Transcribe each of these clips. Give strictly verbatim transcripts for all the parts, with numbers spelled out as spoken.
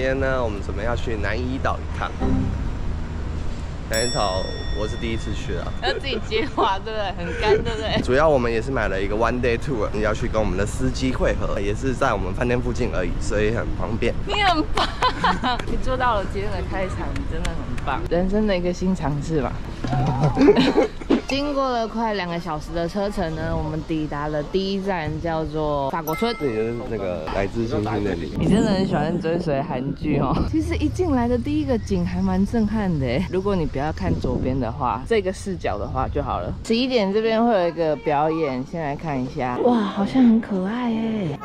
天呢，我们准备要去南怡岛一趟。南怡岛我是第一次去啊， 要自己接话，对不对？很干，对不对？ 主要我们也是买了一个 one day tour， 要去跟我们的司机会合，也是在我们饭店附近而已，所以很方便。 你很棒，你做到了今天的开场，你真的很棒，人生的一个新尝试吧。经过了快两个小时的车程呢，我们抵达了第一站，叫做法国村。 这里就是那个来自星星的你。 你真的很喜欢追随韩剧哦。其实一进来的第一个景还蛮震撼的耶，如果你不要看左边的话，这个视角的话就好了。十一点这边会有一个表演，先来看一下。哇，好像很可爱耶。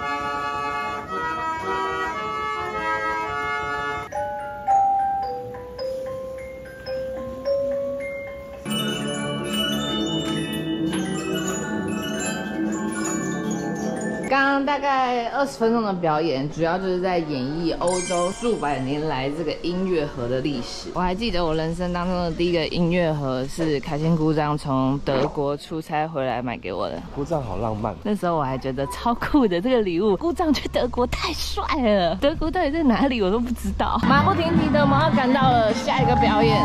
刚刚大概二十分钟的表演，主要就是在演绎欧洲数百年来这个音乐盒的历史。我还记得我人生当中的第一个音乐盒是凯欣姑丈从德国出差回来买给我的。 姑丈好浪漫， 那时候我还觉得超酷的这个礼物。姑丈去德国太帅了，德国到底在哪里我都不知道。马不停蹄的，我们要赶到了下一个表演。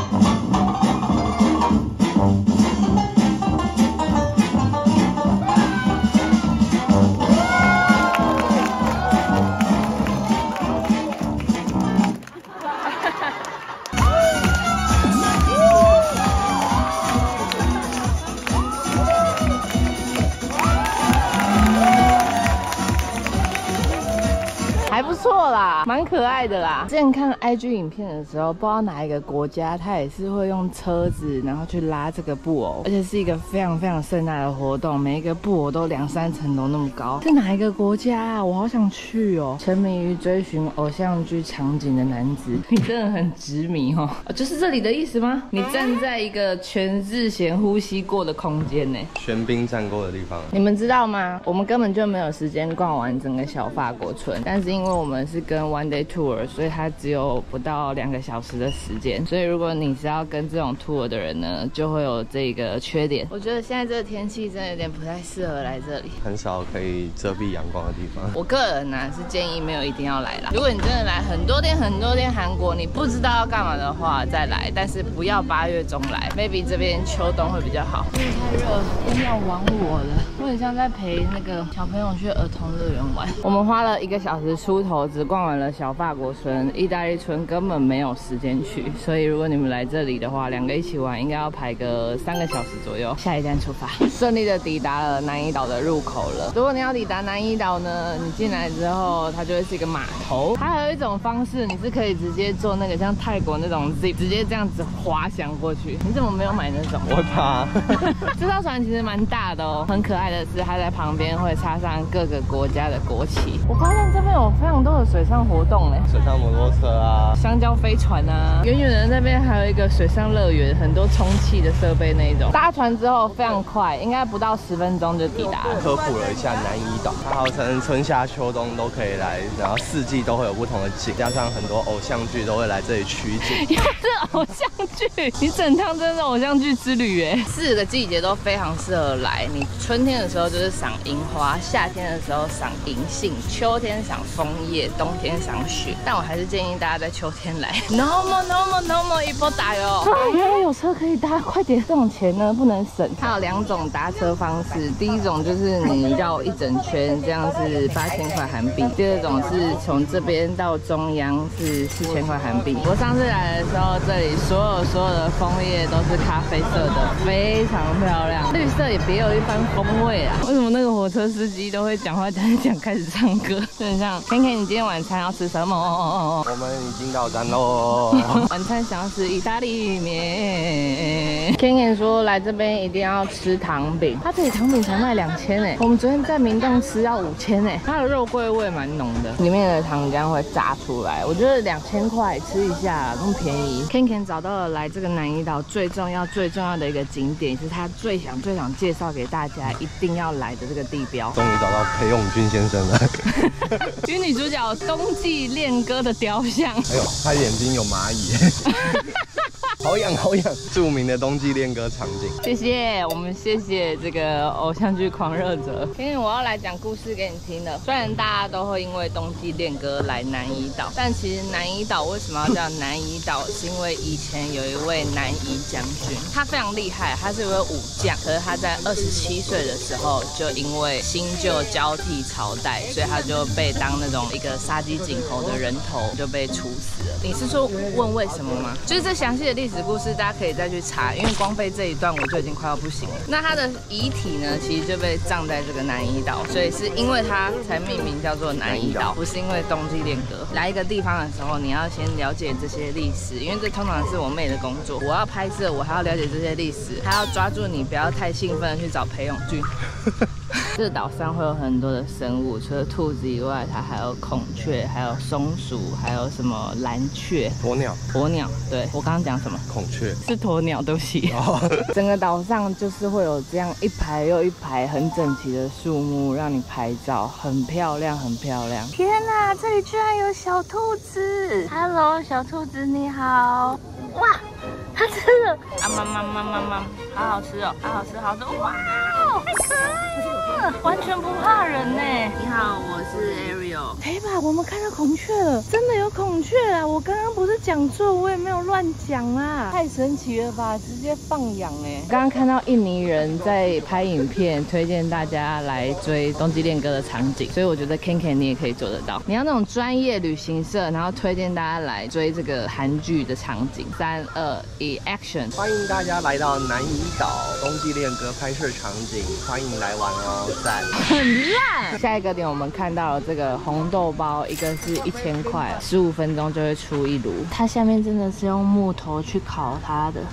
还不错啦，蛮可爱的啦。之前看 I G 影片的时候，不知道哪一个国家，它也是会用车子，然后去拉这个布偶，而且是一个非常非常盛大的活动，每一个布偶都两三层楼那么高。是哪一个国家啊？我好想去哦！沉迷于追寻偶像剧场景的男子，你真的很执迷哦。就是这里的意思吗？你站在一个全日前呼吸过的空间呢， 玄彬站过的地方。 你们知道吗？我们根本就没有时间逛完整个小法国村，但是因为因为我们是跟 one day tour， 所以它只有不到两个小时的时间，所以如果你是要跟这种 tour 的人呢，就会有这个缺点。我觉得现在这个天气真的有点不太适合来这里， 很少可以遮蔽阳光的地方。 我个人呢、啊、是建议没有一定要来啦。如果你真的来很多天很多天韩国，你不知道要干嘛的话再来，但是不要八月中来 ，maybe 这边秋冬会比较好。因为太热，天要亡我了。我很像在陪那个小朋友去儿童乐园玩。我们花了一个小时出头，只逛完了小法国村，意大利村根本没有时间去，所以如果你们来这里的话，两个一起玩应该要排个三个小时左右。下一站出发，顺利的抵达了南怡岛的入口了。如果你要抵达南怡岛呢，你进来之后，它就会是一个码头。它还有一种方式，你是可以直接坐那个像泰国那种 zip， 直接这样子滑翔过去。你怎么没有买那种？ 我会怕。 这艘船其实蛮大的哦，很可爱的是它在旁边会插上各个国家的国旗。我发现这边有非常多的水上活动嘞， 水上摩托车啊， 香蕉飞船啊，远远的那边还有一个水上乐园，很多充气的设备那一种。搭船之后非常快，应该不到十分钟就抵达了。 科普了一下南怡岛，它号称春夏秋冬都可以来，然后四季都会有不同的景，加上很多偶像剧都会来这里取景。 又是偶像剧，你整趟真的偶像剧之旅哎！四个季节都非常适合来。你春天的时候就是赏樱花，夏天的时候赏银杏，秋天赏枫叶，冬天赏雪。但我还是建议大家在秋天来。No more no more no more 一波打哟！原来有车可以搭，快点！这种钱呢不能省。它有两种搭车方式，第一种就是你绕一整圈，这样是八千块韩币；第二种是从这边到中央是四千块韩币。我上次来的时候，这里所有所有的枫叶都是咖啡色的，非常漂亮，绿色也别有一番风味啊！为什么那个火车司机都会讲话讲一讲开始唱歌？就很像 Ken Ken， 你今天晚餐要吃什么？ 我们已经到站喽。 晚餐想要吃意大利面。Ken Ken 说来这边一定要吃糖饼，他这里糖饼才卖两千哎，我们昨天在明洞吃要五千哎，它的肉桂味蛮浓的，里面的糖浆会炸出来，我觉得两千块吃一下那么便宜。Ken Ken 找到了来这个南怡岛最重要最重要的一个景点，是他最想最想介绍给大家一定要来的这个地标。 终于找到裴勇俊先生了。 与女主角冬季恋歌的雕像。 哎呦，他眼睛有蚂蚁。 好痒好痒，著名的冬季恋歌场景。 谢谢，我们谢谢这个偶像剧狂热者。今天我要来讲故事给你听了。虽然大家都会因为冬季恋歌来南怡岛，但其实南怡岛为什么要叫南怡岛？是因为以前有一位南怡将军，他非常厉害，他是一位武将。可是他在二十七岁的时候，就因为新旧交替朝代，所以他就被当那种一个杀鸡儆猴的人头，就被处死了。你是说问为什么吗？就是这详细的历史故事，大家可以再去查，因为光背这一段我就已经快要不行了。那他的遗体呢，其实就被葬在这个南怡岛，所以是因为他才命名叫做南怡岛，不是因为冬季恋歌。来一个地方的时候，你要先了解这些历史，因为这通常是我妹的工作。我要拍摄，我还要了解这些历史，还要抓住你不要太兴奋的去找裴勇俊。这个岛上会有很多的生物，除了兔子以外，它还有孔雀，还有松鼠，还有什么蓝雀、 鸵鸟、 鸵鸟。对，我刚刚讲什么？ 孔雀是鸵鸟，对不起。 哦、 整个岛上就是会有这样一排又一排很整齐的树木，让你拍照，很漂亮，很漂亮。天哪，这里居然有小兔子 ！Hello， 小兔子你好。哇，它吃了啊！妈妈妈妈妈，好好吃哦，好好吃，好吃！哇哦，太可爱了，完全不怕人呢。你好，我是 Ariel。哎吧，我们看到孔雀了，真的有孔雀啊！我刚刚不是讲错，我也没有乱讲啊，太神奇了吧，直接放养哎！刚刚看到印尼人在拍影片，推荐大家来追冬季恋歌的场景，所以我觉得 Ken 你也可以做得到。你要那种专业旅行社，然后推荐大家来追这个韩剧的场景。三二一 ，Action！ 欢迎大家来到南怡岛冬季恋歌拍摄场景，欢迎来玩哦，赞！ 很烂。下一个点我们看到了这个红豆包，一个是一千块，十五分钟就会出一炉。它下面真的是用木头去烤它的，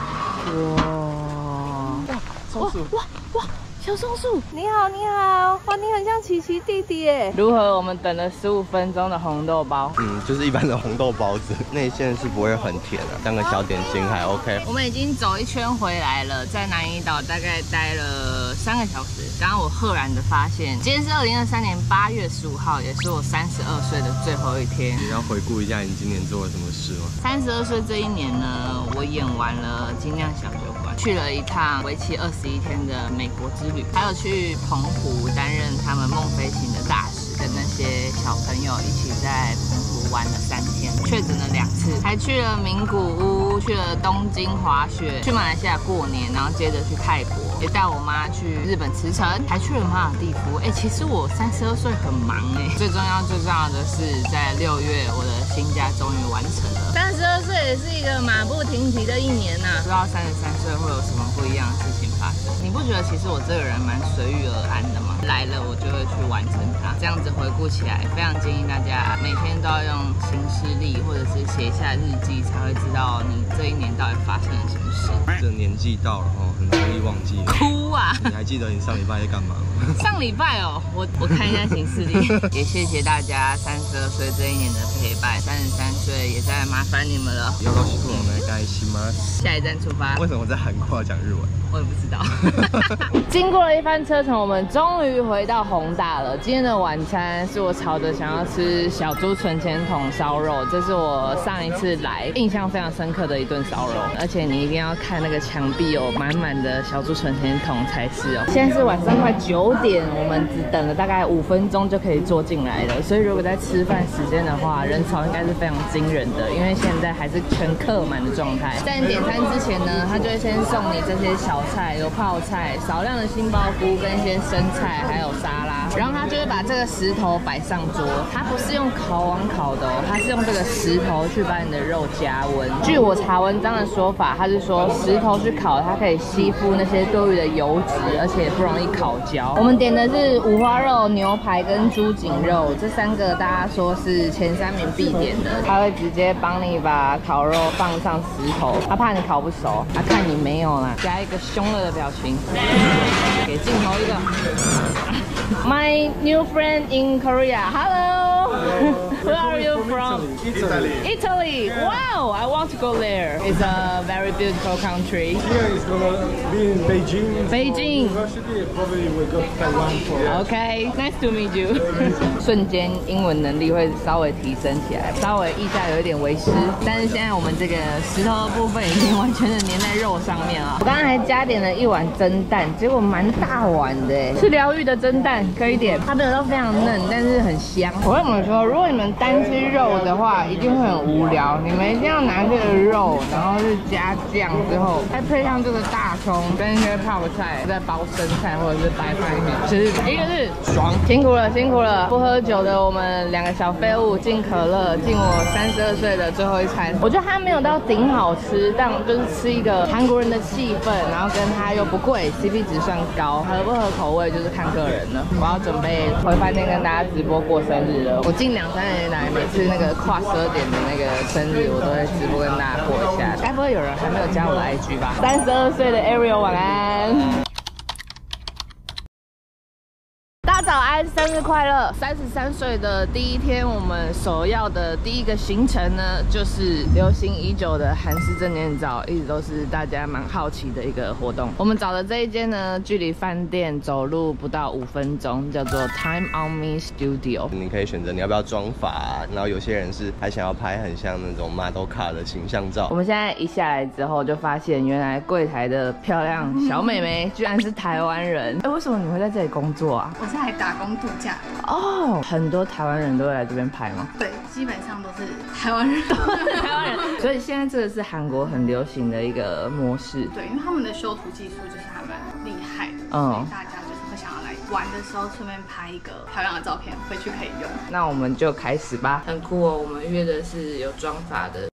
哇！ 松鼠， 哇哇！小松鼠，你好，你好，哇，你很像琪琪弟弟耶。如何？我们等了十五分钟的红豆包， 嗯，就是一般的红豆包子，内馅是不会很甜的、啊，当个小点心还 OK。 我们已经走一圈回来了，在南怡岛大概待了三个小时。刚刚我赫然的发现，今天是二零二三年八月十五号，也是我三十二岁的最后一天。 你要回顾一下你今年做了什么事吗？ 三十二岁这一年呢，我演完了《精酿小酒馆》，去了一趟为期二十一天的美国之旅。还有去澎湖担任他们梦飞行的大使，跟那些小朋友一起在澎湖玩了三天，确诊了两次，还去了名古屋，去了东京滑雪，去马来西亚过年，然后接着去泰国，也带我妈去日本茨城，还去了马尔地夫。哎、欸，其实我三十二岁很忙哎、欸，最重要最重要的是在六月我的新家终于完成了。三十二岁也是一个马不停蹄的一年呐、啊，不知道三十三岁会有什么不一样的事情发生。你不觉得其实我这个人蛮随遇而安的吗？来了我就会去完成它。这样子回顾起来，非常建议大家每天都要用行事历或者是写下日记，才会知道你这一年到底发生了什么事。 这年纪到了哦，很容易忘记。 哭啊！ 你还记得你上礼拜在干嘛吗？ 上礼拜哦，我我看一下行事历，也谢谢大家三十二岁这一年的陪伴，三十三岁也在麻烦你们了。 よろしくお願いします。 下一站出发。 为什么在韩国要讲日文？ 我也不知道。经过了一番车程，我们终于回到弘大了。今天的晚餐是我吵着想要吃小猪存钱筒烧肉，这是我上一次来印象非常深刻的一顿烧肉。而且你一定要看那个墙壁有满满的小猪存钱筒才是哦。现在是晚上快九点，我们只等了大概五分钟就可以坐进来了。所以如果在吃饭时间的话，人潮应该是非常惊人的，因为现在还是全客满的状态。在你点餐之前呢，他就会先送你这些小菜，有泡菜、少量的杏鲍菇跟一些生菜，还有沙拉。然后他就会把这个石头摆上桌，他不是用烤网烤的哦，他是用这个石头去把你的肉加温。据我查文章的说法，他是说石头去烤，它可以吸附那些多余的油脂，而且不容易烤焦。我们点的是五花肉、牛排跟猪颈肉，这三个大家说是前三名必点的。他会直接帮你把烤肉放上石头，他怕你烤不熟，他看你没有啦，加一个凶恶的表情，给镜头一个。My new friend in Korea. Hello. Where are you from? Italy. Italy. Wow, I want to go there. It's a very beautiful country. Here is gonna be in Beijing. Beijing. University. Probably we go to Taiwan for. Okay, nice to meet you. 瞬间英文能力会稍微提升起来，稍微腋下有一点为湿，但是现在我们这个石头的部分已经完全的粘在肉上面了。我刚刚还加点了一碗蒸蛋，结果蛮大碗的哎，是疗愈的蒸蛋，可以点。它没有到非常嫩，但是很香。我跟你们说，如果你们单吃肉的话，一定会很无聊。你们一定要拿这个肉，然后是加酱之后，再配上这个大葱跟一些泡菜，再包生菜或者是白饭一起吃，一个是爽。辛苦了，辛苦了。不喝酒的我们两个小废物敬可乐，敬我三十二岁的最后一餐。我觉得它没有到顶好吃，但就是吃一个韩国人的气氛，然后跟它又不贵 ，C P 值算高，合不合口味就是看个人了。我要准备回饭店跟大家直播过生日了。我近两三年来，每次那个跨十二点的那个生日，我都会直播跟大家过一下。该不会有人还没有加我的 I G 吧？三十二岁的 Ariel 晚安。大家早安，生日快乐！三十三岁的第一天，我们首要的第一个行程呢，就是流行已久的韩式证件照，一直都是大家蛮好奇的一个活动。我们找的这一间呢，距离饭店走路不到五分钟，叫做 Time on Me Studio。你可以选择你要不要妆发，然后有些人是还想要拍很像那种 model 卡的形象照。我们现在一下来之后，就发现原来柜台的漂亮小妹妹居然是台湾人。哎，为什么你会在这里工作啊？ 我是来打工度假的哦，很多台湾人都会来这边拍吗？ 对，基本上都是台湾人， 台湾人。所以现在这个是韩国很流行的一个模式。 对，因为他们的修图技术就是还蛮厉害的， 嗯， 所以大家就是会想要来玩的时候顺便拍一个漂亮的照片回去可以用。 那我们就开始吧，很酷哦。我们约的是有妆发的。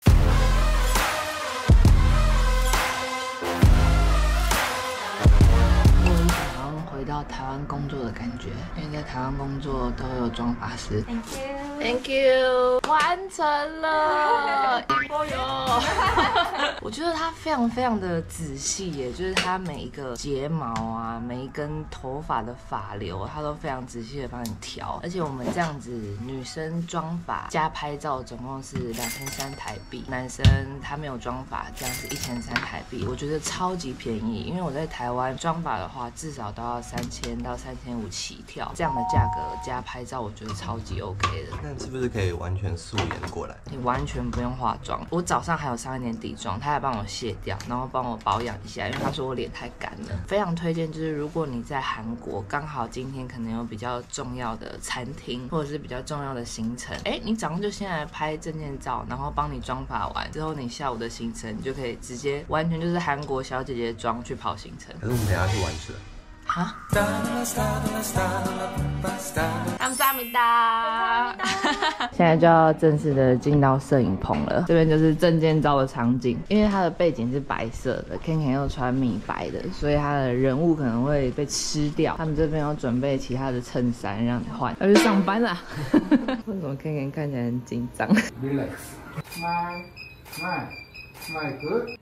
回到台湾工作的感觉，因为在台湾工作都有妆发师。Thank you, Thank you， 完成了，一波哟！我觉得它非常非常的仔细耶，就是它每一个睫毛啊，每一根头发的发流，它都非常仔细的帮你调。而且我们这样子，女生妆发加拍照总共是两千三台币，男生他没有妆发，这样是一千三台币，我觉得超级便宜。因为我在台湾妆发的话，至少都要三千到三千五起跳，这样的价格加拍照，我觉得超级 OK 的。 那是不是可以完全素颜过来？ 你完全不用化妆，我早上还有上一点底妆，他还帮我卸掉，然后帮我保养一下，因为他说我脸太干了。非常推荐，就是如果你在韩国，刚好今天可能有比较重要的餐厅，或者是比较重要的行程，哎，你早上就先来拍证件照，然后帮你妆发完之后，你下午的行程你就可以直接完全就是韩国小姐姐妆去跑行程。 可是我们等一下去玩去了。 啊！감사합니다。现在就要正式的进到摄影棚了，这边就是证件照的场景，因为它的背景是白色的 ，Ken Ken 又穿米白的，所以他的人物可能会被吃掉。他们这边有准备其他的衬衫让你换，要去上班啦。为什么 Ken Ken 看起来很紧张 Relax. Smile, smile, smile. Good.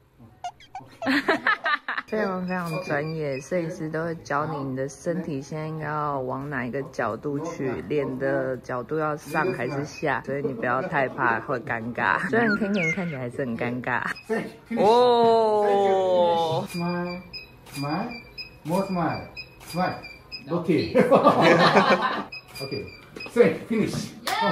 非常非常专业，摄影师都会教你，你的身体现在应该要往哪一个角度去，脸的角度要上还是下，所以你不要太怕会尴尬。虽然 Ken Ken 看起来还是很尴尬。哦 Smile, smile, more smile, smile. Okay. Okay. Say finish.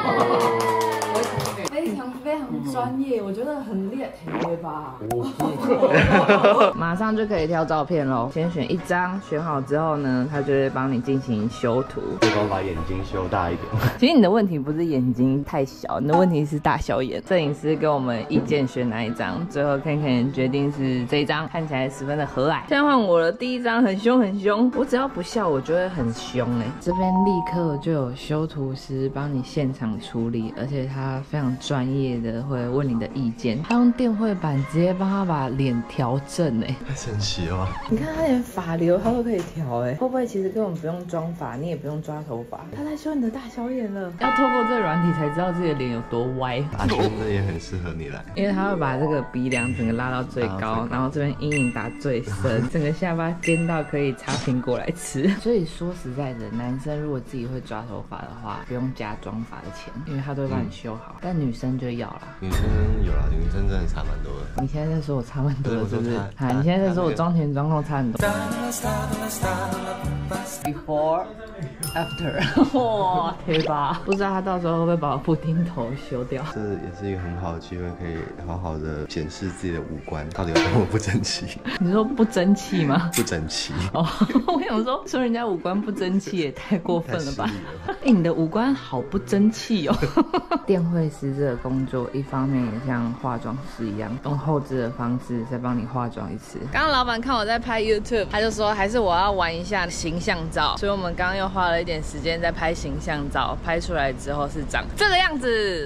非常非常专业，我觉得很厉害吧。 马上就可以挑照片喽，先选一张，选好之后呢，他就会帮你进行修图。 对方把眼睛修大一点。 其实你的问题不是眼睛太小，你的问题是大小眼。摄影师给我们意见选哪一张，最后看看决定是这一张，看起来十分的和蔼。现在换我了，第一张很凶很凶，我只要不笑，我就会很凶哎。这边立刻就有修图师帮你现场处理，而且他非常专业的，会问你的意见。他用电绘板直接帮他把脸调正哎， 太神奇了吧！ 你看他连发流他都可以调哎，会不会其实根本不用妆发，你也不用抓头发，他在修你的大小眼了？要透过这个软体才知道自己的脸有多歪。 阿轩这也很适合你来， 因为他会把这个鼻梁整个拉到最高，然后这边阴影打最深，整个下巴尖到可以插苹果来吃。所以说实在的，男生如果自己会抓头发的话，不用加妆发的钱，因为他都会帮你修好。但女生就要啦， 女生有啦，女生真的差蛮多的。 你现在在说我差蛮多的，是不是？ 啊， 你现在在说我妆前妆后差很多。Before, after， 哇，贴吧，不知道他到时候会不会把我布丁头修掉。 这也是一个很好的机会，可以好好的检视自己的五官到底有多么不争气。 你说不争气吗？ 不整齐。 哦，我想说说人家五官不争气也太过分了吧？哎、欸，你的五官好不争气哦。电绘师这个工作，一方面也像化妆师一样，用后置的方式再帮你化妆一次。刚刚老板看我在拍 YouTube， 他就说还是我要玩一下形象照，所以我们刚刚又花了一点时间在拍形象照，拍出来之后是长这个样子。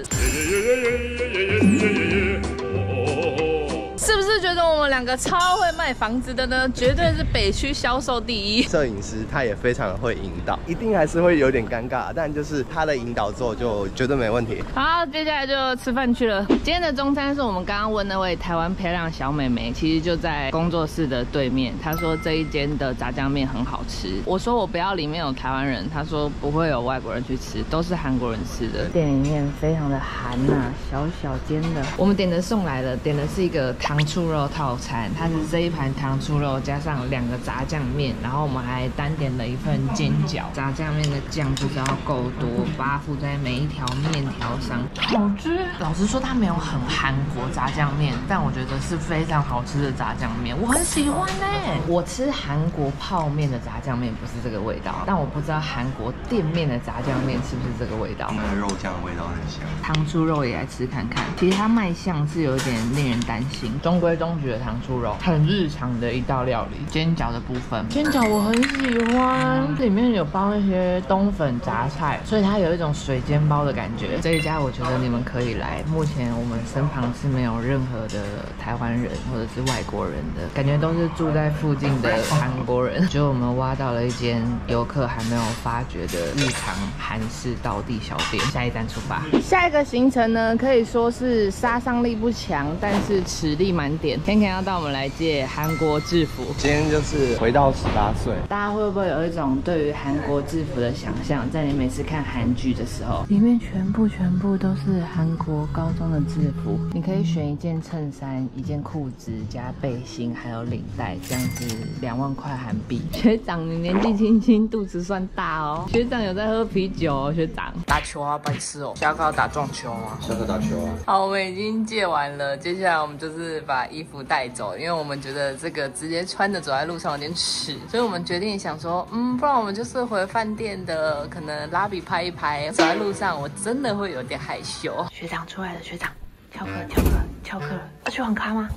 是不是觉得我们两个超会卖房子的呢？绝对是北区销售第一。 摄影师他也非常的会引导，一定还是会有点尴尬，但就是他的引导之后就绝对没问题。 好，接下来就吃饭去了。今天的中餐是我们刚刚问那位台湾漂亮小妹妹，其实就在工作室的对面。她说这一间的炸酱面很好吃。我说我不要里面有台湾人，她说不会有外国人去吃，都是韩国人吃的。店里面非常的韩呐、啊，小小间的。我们点的送来了，点的是一个糖醋肉套餐，它是这一盘糖醋肉加上两个炸酱面，然后我们还单点了一份煎饺。炸酱面的酱就是要够多，把它附在每一条面条上，好吃。老实说，它没有很韩国炸酱面，但我觉得是非常好吃的炸酱面，我很喜欢呢、欸。我吃韩国泡面的炸酱面不是这个味道，但我不知道韩国店面的炸酱面是不是这个味道。 那个肉酱味道很香， 糖醋肉也来吃看看。其实它卖相是有点令人担心，中规中矩的糖醋肉，很日常的一道料理。煎饺的部分，煎饺我很喜欢，里面有包一些冬粉杂菜，所以它有一种水煎包的感觉。这一家我觉得你们可以来。目前我们身旁是没有任何的台湾人或者是外国人的，感觉都是住在附近的韩国人。就我们挖到了一间游客还没有发掘的日常韩式道地小店，下一站出发。下一个行程呢，可以说是杀伤力不强，但是实力满点。天天要带我们来借韩国制服， 今天就是回到十八岁。 大家会不会有一种对于韩国制服的想象？在你每次看韩剧的时候，里面全部全部都是韩国高中的制服，你可以选一件衬衫、一件裤子加背心，还有领带，这样子两万块韩币。学长，你年纪轻轻，肚子算大哦。学长有在喝啤酒哦，学长。打球啊，白痴哦。下课要打撞球啊。 下课打球啊。 好，我们已经借完了，接下来我们就是把衣服带走，因为我们觉得这个直接穿着走在路上有点耻，所以我们决定想说，嗯，不然我们就是回饭店的，可能拉比拍一拍。走在路上我真的会有点害羞。学长出来了，学长，翘课，翘课，翘课，要去网咖吗？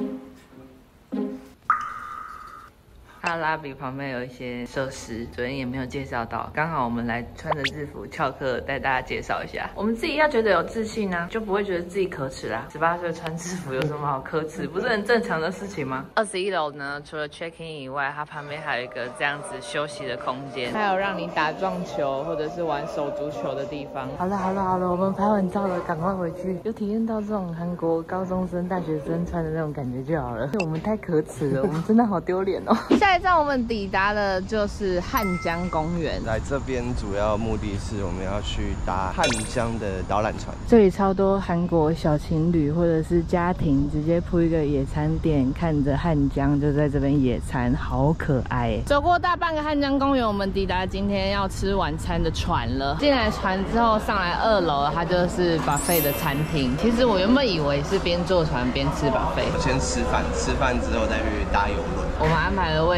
它拉比旁边有一些设施，昨天也没有介绍到，刚好我们来穿着制服翘课，带大家介绍一下。我们自己要觉得有自信啊，就不会觉得自己可耻啦。十八岁穿制服有什么好可耻？不是很正常的事情吗？二十一楼呢，除了 check in 以外，它旁边还有一个这样子休息的空间，还有让你打撞球或者是玩手足球的地方。好了好了好了，我们拍完照了，赶快回去。有体验到这种韩国高中生、大学生穿的那种感觉就好了。我们太可耻了，我们真的好丢脸哦。下一站我们抵达的就是汉江公园， 来这边主要目的是我们要去搭汉江的导览船。 这里超多韩国小情侣或者是家庭直接铺一个野餐垫，看着汉江就在这边野餐，好可爱。走过大半个汉江公园，我们抵达今天要吃晚餐的船了。进来船之后上来二楼，它就是 buffet 的餐厅。其实我原本以为是边坐船边吃 buffet， 我先吃饭，吃饭之后再去搭邮轮。 我们安排的位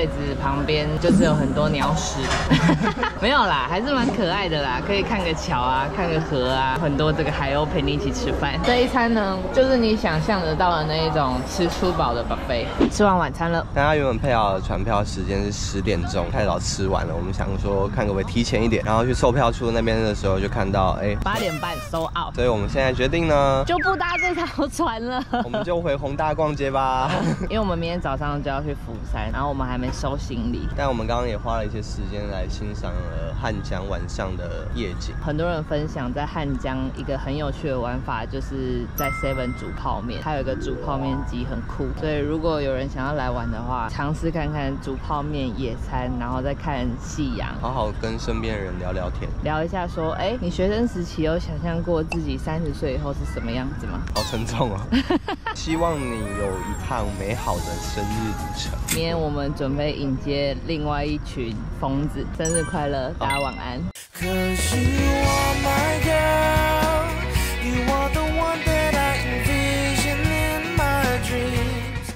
子旁边就是有很多鸟屎，没有啦，还是蛮可爱的啦，可以看个桥啊，看个河啊，很多这个海鸥陪你一起吃饭。这一餐呢，就是你想象得到的那一种吃出饱的 buffet。吃完晚餐了， 大家原本配好的船票时间是十点钟，太早吃完了，我们想说看可不可以提前一点，然后去售票处那边的时候就看到，哎， 八点半收 out， 所以我们现在决定呢， 就不搭这条船了， 我们就回弘大逛街吧， 因为我们明天早上就要去釜山，然后我们还没收行李。 但我们刚刚也花了一些时间来欣赏了汉江晚上的夜景。 很多人分享在汉江一个很有趣的玩法，就是在 seven 煮泡面，它有一个煮泡面机，很酷。所以如果有人想要来玩的话，尝试看看煮泡面野餐，然后再看夕阳， 好好跟身边的人聊聊天， 聊一下说，哎，你学生时期有想象过自己三十岁以后是什么样子吗？ 好沉重哦。希望你有一趟美好的生日旅程。 明天我们准备迎接另外一群疯子，生日快乐，大家晚安。Cause you are my girl, you are the one that I envision in my dreams.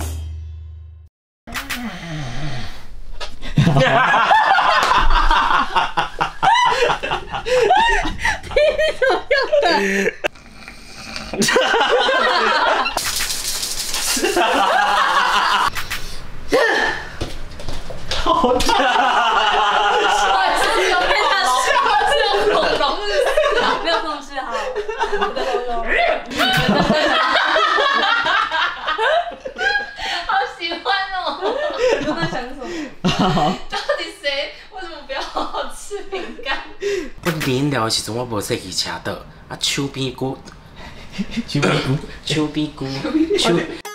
你怎么样的？ 好假！ 是有被他笑，是有恐龙是没有控制好。 好喜欢哦！ 你在想什么？到底谁为什么不要好好吃饼干？ 我临了的时阵我无说去车道，啊手边骨，手边骨，手边骨，手。